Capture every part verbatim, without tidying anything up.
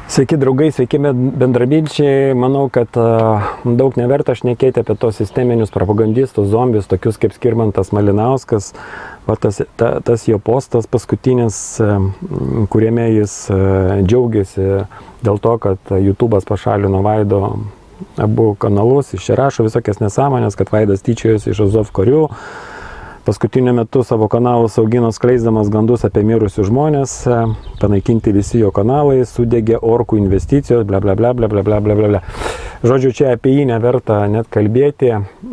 Sveiki draugai, sveiki bendraminčiai. Manau, kad daug neverta šnekėti apie tos sisteminius propagandistus, zombius, tokius kaip Skirmantas Malinauskas. Va, tas, ta, tas jo postas paskutinis, kuriame jis džiaugiasi dėl to, kad YouTube'as pašalino Vaido abu kanalus, iš čia rašo visokias nesąmonės, kad Vaidas tyčiojosi iš Azov karių. Paskutiniu metu savo kanalus augino skleisdamas gandus apie mirusius žmonės, panaikinti visi jo kanalai, sudegė orkų investicijos, bla bla bla bla bla bla bla bla. Žodžiu, čia apie jį neverta net kalbėti.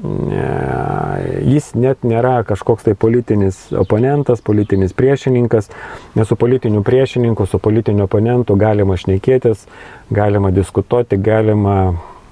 Jis net nėra kažkoks tai politinis oponentas, politinis priešininkas. Nes su politiniu priešininku, su politiniu oponentu galima šnekėtis, galima diskutuoti, galima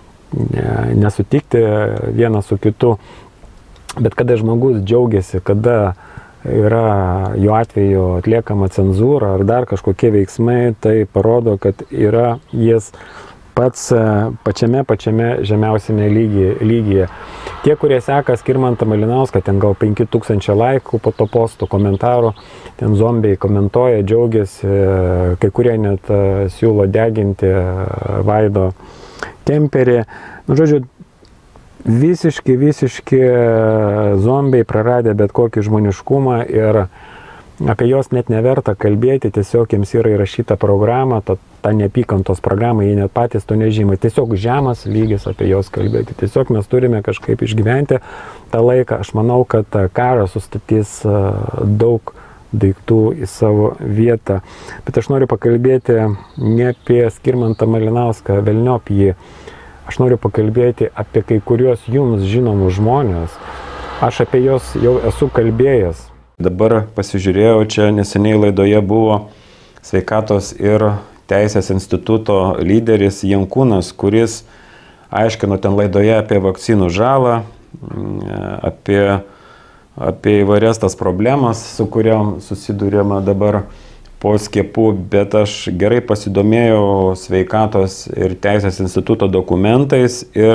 nesutikti vienas su kitu. Bet kada žmogus džiaugiasi, kada yra jo atveju atliekama cenzūra ar dar kažkokie veiksmai, tai parodo, kad yra jis pats pačiame, pačiame žemiausiame lygyje. lygyje. Tie, kurie seka Skirmantą Malinauską, ten gal penki tūkstančiai laikų po to postų, komentarų, ten zombiai komentuoja, džiaugiasi, kai kurie net siūlo deginti Vaido kemperį. Nu, žodžiu, Visiškai, visiškai zombiai praradę bet kokį žmoniškumą ir apie juos net neverta kalbėti, tiesiog jiems yra įrašyta programa, ta, ta neapykantos programa, jie net patys to nežyma. Tiesiog žemas lygis apie juos kalbėti. Tiesiog mes turime kažkaip išgyventi tą laiką. Aš manau, kad karas sustatys daug daiktų į savo vietą. Bet aš noriu pakalbėti ne apie Skirmantą Malinauską, velniop jį. Aš noriu pakalbėti apie kai kuriuos jums žinomus žmonės. Aš apie juos jau esu kalbėjęs. Dabar pasižiūrėjau, čia neseniai laidoje buvo Sveikatos ir Teisės instituto lyderis Jankūnas, kuris aiškino ten laidoje apie vakcinų žalą, apie, apie įvairias tas problemas, su kuriam susidūrėma dabar po skiepų, bet aš gerai pasidomėjau Sveikatos ir Teisės instituto dokumentais ir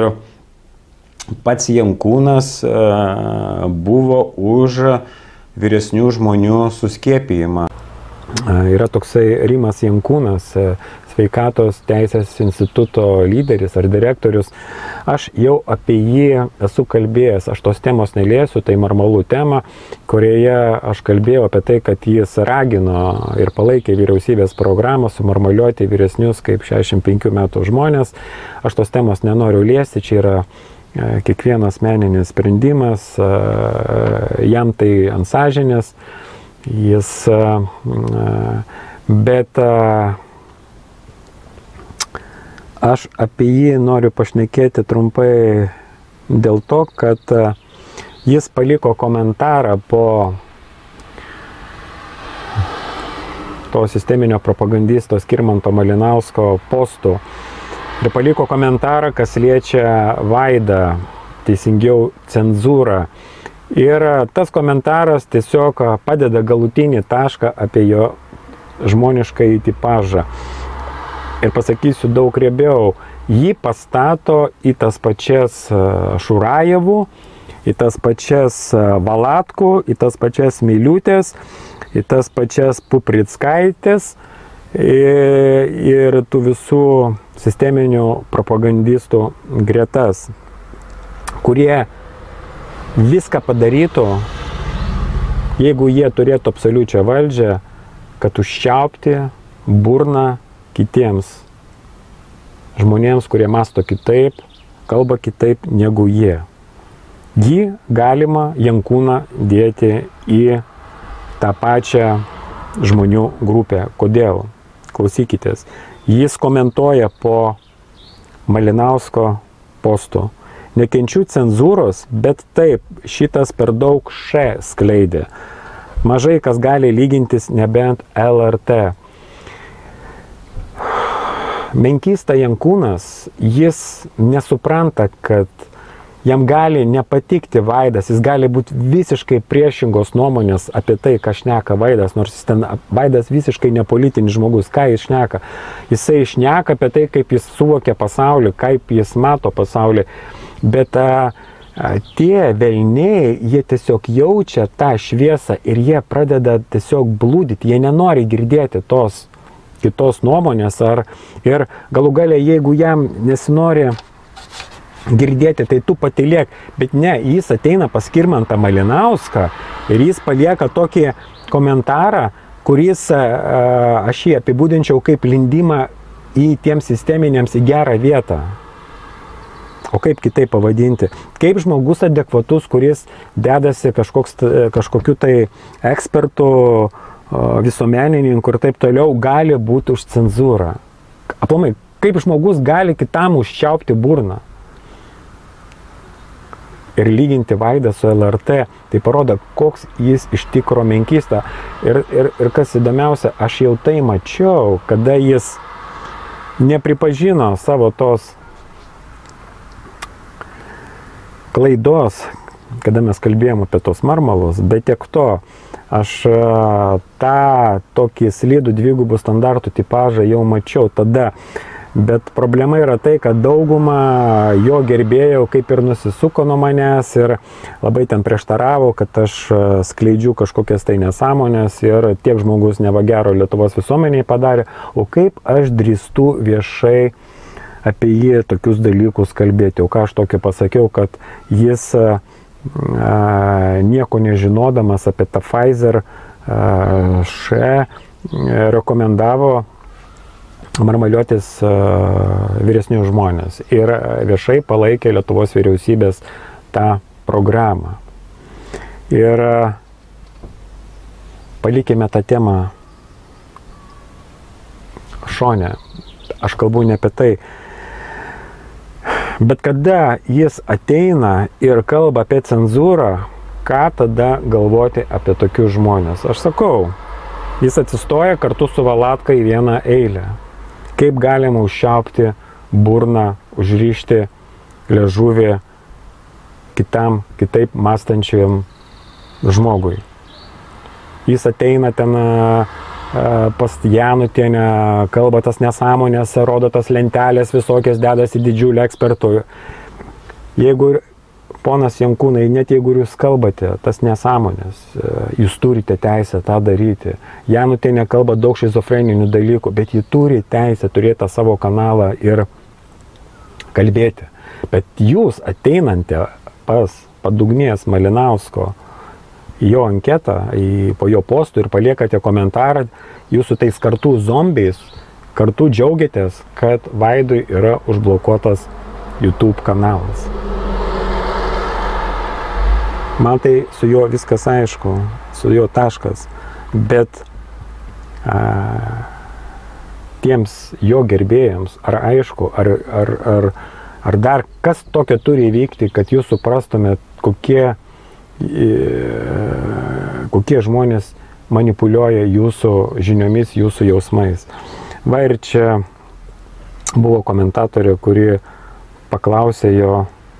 pats Jankūnas buvo už vyresnių žmonių suskiepijimą. Yra toksai Rimas Jankūnas, Sveikatos Teisės instituto lyderis ar direktorius. Aš jau apie jį esu kalbėjęs, aš tos temos neliesiu, tai Marmalų tema, kurioje aš kalbėjau apie tai, kad jis ragino ir palaikė vyriausybės programą sumarmaliuoti vyresnius kaip šešiasdešimt penkių metų žmonės. Aš tos temos nenoriu liesti, čia yra kiekvienas meninis sprendimas, jam tai ant sąžinės, jis, bet aš apie jį noriu pašnekėti trumpai dėl to, kad jis paliko komentarą po to sisteminio propagandisto Skirmanto Malinausko postų ir paliko komentarą, kas liečia Vaidą, teisingiau cenzūrą. Ir tas komentaras tiesiog padeda galutinį tašką apie jo žmonišką tipažą. Ir pasakysiu daug riebiau, jį pastato į tas pačias Šurajevų, į tas pačias Valatkų, į tas pačias Miliūtės, į tas pačias Puprickaitės ir, ir tų visų sisteminių propagandistų gretas, kurie viską padarytų, jeigu jie turėtų absoliučią valdžią, kad užčiaupti burną kitiems žmonėms, kurie mąsto kitaip, kalba kitaip negu jie. Jį galima Jankūną dėti į tą pačią žmonių grupę. Kodėl? Klausykitės. Jis komentuoja po Malinausko postų. Nekenčiu cenzūros, bet taip, šitas per daug š skleidė. Mažai kas gali lygintis nebent L R T. Menkysta Jankūnas, jis nesupranta, kad jam gali nepatikti Vaidas, jis gali būti visiškai priešingos nuomonės apie tai, ką šneka Vaidas, nors jis ten, Vaidas visiškai nepolitinis žmogus, ką jis šneka. Jisai šneka apie tai, kaip jis suvokia pasaulį, kaip jis mato pasaulį, bet a, a, tie velniai, jie tiesiog jaučia tą šviesą ir jie pradeda tiesiog blūdyti, jie nenori girdėti tos kitos nuomonės. Ar, ir galų galia, jeigu jam nesinori girdėti, tai tu patylėk. Bet ne, jis ateina pas Skirmantą Malinauską ir jis palieka tokį komentarą, kuris aš jį apibūdinčiau kaip lindimą į tiems sisteminiams į gerą vietą. O kaip kitaip pavadinti? Kaip žmogus adekvatus, kuris dedasi kažkoks, kažkokiu tai ekspertų, visuomenininkų ir taip toliau, gali būti už cenzūrą. Aplamai, kaip žmogus gali kitam užčiaupti burną ir lyginti Vaidą su L R T, tai parodo, koks jis iš tikro menkysta. Ir, ir, ir kas įdomiausia, aš jau tai mačiau, kada jis nepripažino savo tos klaidos, kada mes kalbėjom apie tos marmalus, bet tiek to, aš tą tokį slidų dvigubų standartų tipažą jau mačiau tada. Bet problema yra tai, kad dauguma jo gerbėjų kaip ir nusisuko nuo manęs ir labai ten prieštaravo, kad aš skleidžiu kažkokias tai nesąmonės ir tiek žmogus neva gero Lietuvos visuomeniai padarė, o kaip aš drįstu viešai apie jį tokius dalykus kalbėti. O ką aš tokio pasakiau, kad jis a, nieko nežinodamas apie tą Pfizer a, še rekomendavo marmaliuotis vyresnius žmonės ir viešai palaikė Lietuvos vyriausybės tą programą. Ir palikime tą temą šone. Aš kalbu ne apie tai. Bet kada jis ateina ir kalba apie cenzūrą, ką tada galvoti apie tokius žmonės? Aš sakau, jis atsistoja kartu su Valatka į vieną eilę. Kaip galima užčiaupti burną, užrišti liežuvį kitam, kitaip mąstančiam žmogui. Jis ateina ten pas Janutienę, kalba tas nesąmonės, rodo tas lentelės visokias, dedasi didžiulį ekspertų. Jeigu ponas Jankūnai, net jeigu jūs kalbate tas nesąmonės, jūs turite teisę tą daryti. Janutienė kalba daug šizofreninių dalykų, bet ji turi teisę turėti tą savo kanalą ir kalbėti. Bet jūs ateinate pas Padugnės Malinausko į jo anketą, į, po jo postų ir paliekate komentarą, jūs su tais kartu zombiais, kartu džiaugiatės, kad Vaidui yra užblokuotas YouTube kanalas. Man tai su juo viskas aišku, su juo taškas, bet a, tiems jo gerbėjams, ar aišku, ar, ar, ar, ar dar kas tokio turi įvykti, kad jūs suprastumėt, kokie, e, kokie žmonės manipuliuoja jūsų žiniomis, jūsų jausmais. Va ir čia buvo komentatorė, kuri paklausė jo,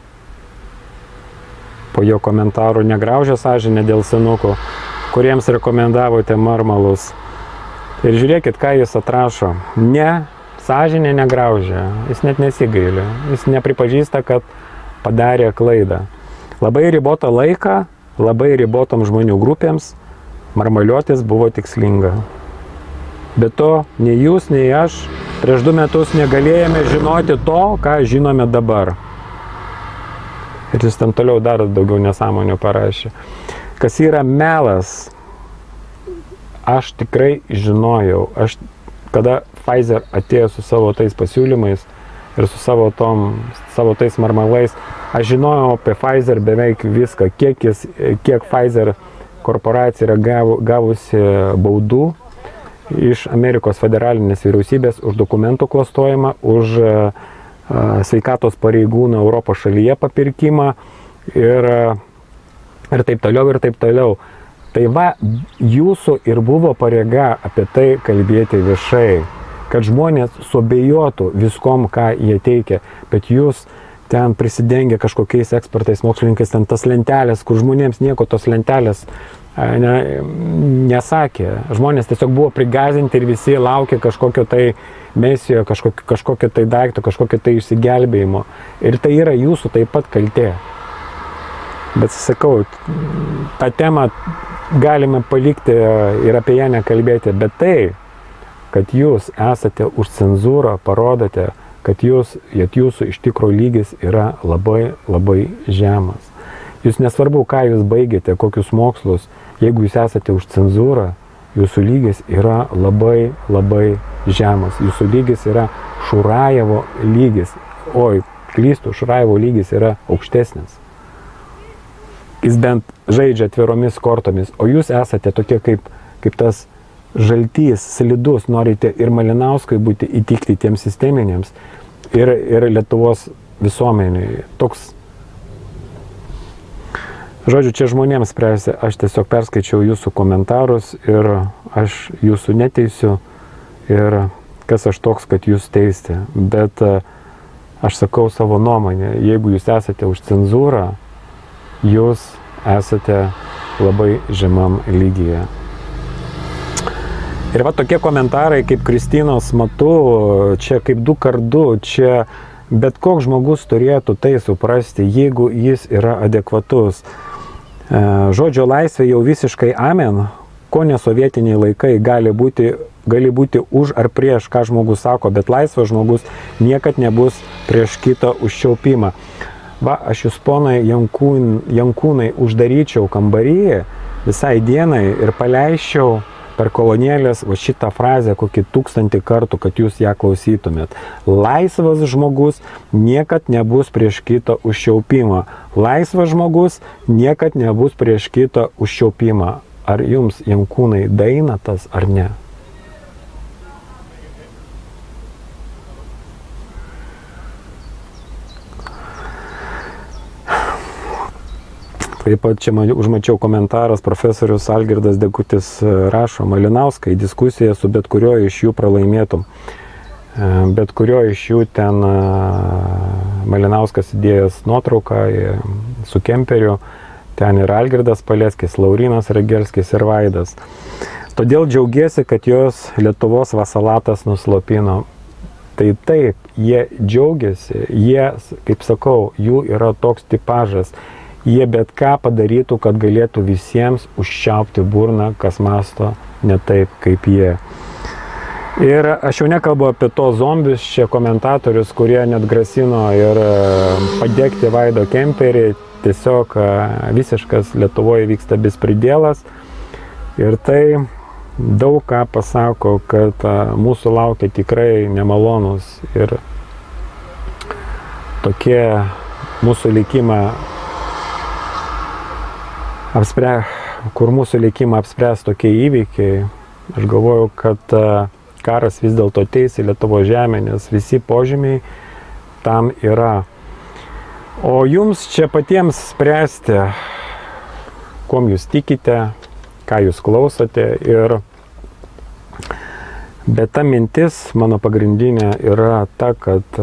po jo komentarų, negraužia sąžinė dėl senukų, kuriems rekomendavote marmalus. Ir žiūrėkit, ką jis atrašo. Ne, sąžinė negraužia, jis net nesigaili, jis nepripažįsta, kad padarė klaidą. Labai ribotą laiką, labai ribotom žmonių grupėms marmaliuotis buvo tikslinga. Be to, nei jūs, nei aš prieš du metus negalėjome žinoti to, ką žinome dabar. Ir jis ten toliau dar daugiau nesąmonių parašė. Kas yra melas, aš tikrai žinojau. Aš, kada Pfizer atėjo su savo tais pasiūlymais ir su savo, tom, savo tais marmalais, aš žinojau apie Pfizer beveik viską, kiek, jis, kiek Pfizer korporacija yra gavu, gavusi baudų iš Amerikos federalinės vyriausybės už dokumentų klastojimą, už sveikatos pareigūną Europos šalyje papirkimą ir, ir taip toliau, ir taip toliau. Tai va, jūsų ir buvo pareiga apie tai kalbėti viešai, kad žmonės suabejotų viskom, ką jie teikia, bet jūs ten prisidengia kažkokiais ekspertais, mokslininkais, ten tas lentelės, kur žmonėms nieko tos lentelės ne, nesakė. Žmonės tiesiog buvo prigazinti ir visi laukė kažkokio tai mesijo, kažkokio, kažkokio tai daikto, kažkokio tai išsigelbėjimo. Ir tai yra jūsų taip pat kaltė. Bet sakau, tą temą galime palikti ir apie ją nekalbėti, bet tai, kad jūs esate už cenzūrą, parodote, kad, jūs, kad jūsų iš tikro lygis yra labai, labai žemas. Jūs nesvarbu, ką jūs baigėte, kokius mokslus, jeigu jūs esate už cenzūrą, jūsų lygis yra labai, labai žemas. Jūsų lygis yra Šurajevo lygis. Oi, klystu, Šurajevo lygis yra aukštesnis. Jis bent žaidžia atviromis kortomis, o jūs esate tokie kaip, kaip tas žaltys, slidus, norite ir Malinauskui būti įtikti tiems sisteminėms, ir, ir Lietuvos visuomeniai. Toks. Žodžiu, čia žmonėms spręsti, aš tiesiog perskaičiau jūsų komentarus ir aš jūsų neteisiu ir kas aš toks, kad jūs teisti. Bet aš sakau savo nuomonę, jeigu jūs esate už cenzūrą, jūs esate labai žemam lygyje. Ir va tokie komentarai kaip Kristinos matu, čia kaip du kart du, čia bet koks žmogus turėtų tai suprasti, jeigu jis yra adekvatus. Žodžio laisvė jau visiškai amen, ko ne sovietiniai laikai gali būti, gali būti už ar prieš, ką žmogus sako, bet laisvas žmogus niekad nebus prieš kito užčiaupimą. Va, aš jūs ponai Jankūn, Jankūnai uždaryčiau kambaryje visai dienai ir paleiščiau per kolonėlės va šitą frazę kokį tūkstantį kartų, kad jūs ją klausytumėt. Laisvas žmogus niekad nebus prieš kito užčiaupimą. Laisvas žmogus niekad nebus prieš kito užčiaupimą. Ar jums, Jankūnai, daina tas ar ne? Taip pat čia užmačiau komentaras, profesorius Algirdas Dekutis rašo, Malinauskai diskusiją su bet kurio iš jų pralaimėtum. Bet kurio iš jų ten Malinauskas įdėjęs nuotrauką su kemperiu, ten ir Algirdas Paleckis, Laurinas Ragelskis ir Vaidas. Todėl džiaugiesi, kad jos Lietuvos vasalatas nuslopino. Tai taip, jie džiaugiasi, jie, kaip sakau, jų yra toks tipažas. Jie bet ką padarytų, kad galėtų visiems užčiaupti burną, kas masto ne taip, kaip jie. Ir aš jau nekalbu apie tos zombius, čia komentatorius, kurie net grasino ir padegti Vaido kemperį. Tiesiog visiškas Lietuvoje vyksta bespridėlas. Ir tai daug ką pasako, kad mūsų laukia tikrai nemalonus ir tokie mūsų likimą Apspre, kur mūsų likimą apspręs tokie įvykiai, aš galvoju, kad karas vis dėlto ateis į Lietuvos žemę, nes visi požymiai tam yra. O jums čia patiems spręsti, kuom jūs tikite, ką jūs klausote. Ir bet ta mintis, mano pagrindinė, yra ta, kad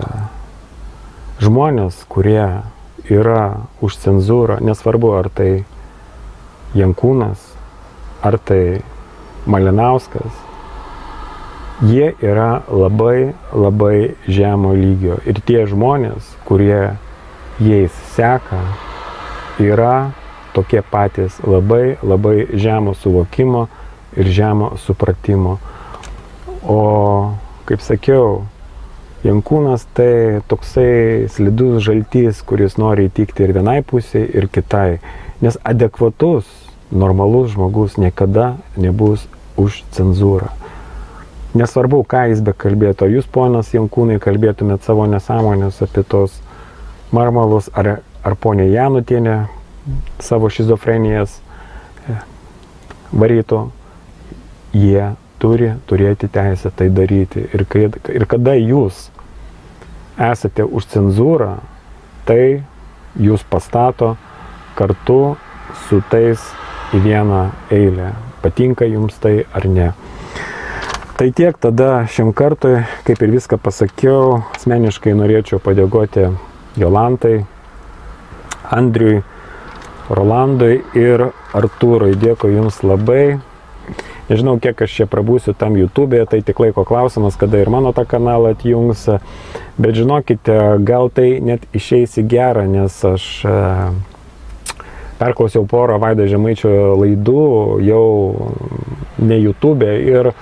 žmonės, kurie yra už cenzūrą, nesvarbu ar tai Jankūnas, ar tai Malinauskas, jie yra labai, labai žemo lygio. Ir tie žmonės, kurie jais seka, yra tokie patys labai, labai žemo suvokimo ir žemo supratimo. O, kaip sakiau, Jankūnas tai toksai slidus žaltys, kuris nori įtikti ir vienai pusiai, ir kitai. Nes adekvatus, normalus žmogus niekada nebus už cenzūrą. Nesvarbu, ką jis bekalbėtų. Ar jūs, ponas Jankūnai, kalbėtumėt savo nesąmonės apie tos marmalus, ar, ar ponė Janutienė savo šizofrenijas varytų, jie turi turėti teisę tai daryti. Ir, kai, ir kada jūs esate už cenzūrą, tai jūs pastato kartu su tais į vieną eilę. Patinka jums tai ar ne. Tai tiek tada šiam kartui, kaip ir viską pasakiau, asmeniškai norėčiau padėkoti Jolantai, Andriui, Rolandui ir Artūrui. Dėkui jums labai. Nežinau, kiek aš čia prabūsiu tam YouTube'e, tai tik laiko klausimas, kada ir mano tą kanalą atjungs. Bet žinokite, gal tai net išeis į gerą, nes aš perklausiau porą Vaido Žemaičio laidų jau ne YouTube'e ir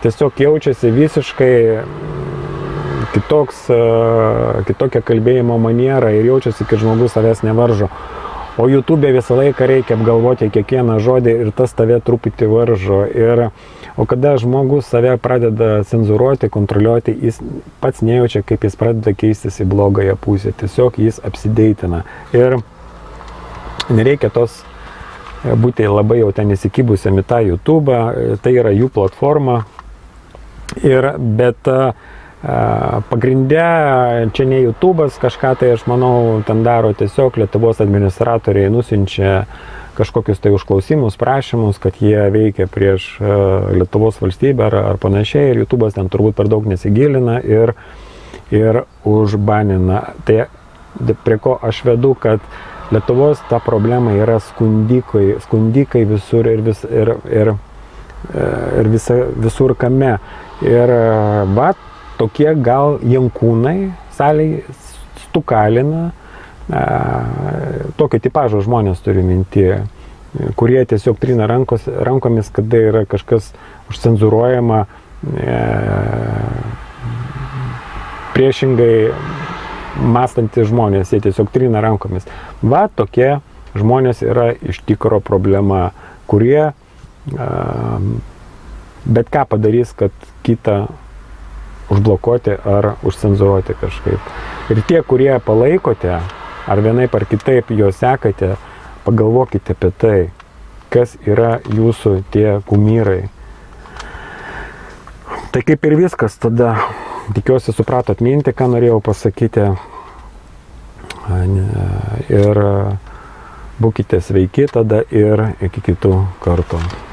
tiesiog jaučiasi visiškai kitoks, kitokia kalbėjimo maniera ir jaučiasi, kad žmogus savęs nevaržo. O YouTube visą laiką reikia apgalvoti kiekvieną žodį ir tas tave truputį varžo. Ir, o kada žmogus save pradeda cenzūruoti, kontroliuoti, jis pats nejaučia, kaip jis pradeda keistis į blogąją pusę. Tiesiog jis apsideitina. Ir nereikia tos būti labai jau ten įsikibusiam į tą YouTube, tai yra jų platforma. Ir, bet pagrindė, čia ne YouTube'as kažką, tai aš manau, ten daro tiesiog Lietuvos administratoriai nusiunčia kažkokius tai užklausimus, prašymus, kad jie veikia prieš Lietuvos valstybę ar, ar panašiai, ir YouTube'as ten turbūt per daug nesigilina ir, ir užbanina. Tai prie ko aš vedu, kad Lietuvos ta problema yra skundikai, skundikai visur ir, vis, ir, ir, ir visa, visur kame. Ir va, tokie gal jankūnai saliai stukalina, tokio tipažo žmonės turi minti, kurie tiesiog trina rankos, rankomis, kada yra kažkas užcenzuruojama, e, priešingai mąstantys žmonės, jie tiesiog trina rankomis. Va, tokie žmonės yra iš tikro problema, kurie e, bet ką padarys, kad kitą užblokuoti ar užcenzuruoti kažkaip. Ir tie, kurie palaikote, ar vienaip ar kitaip juos sekate, pagalvokite apie tai, kas yra jūsų tie kumyrai. Tai kaip ir viskas, tada tikiuosi supratot mintį, ką norėjau pasakyti. Ir būkite sveiki tada ir iki kitų kartų.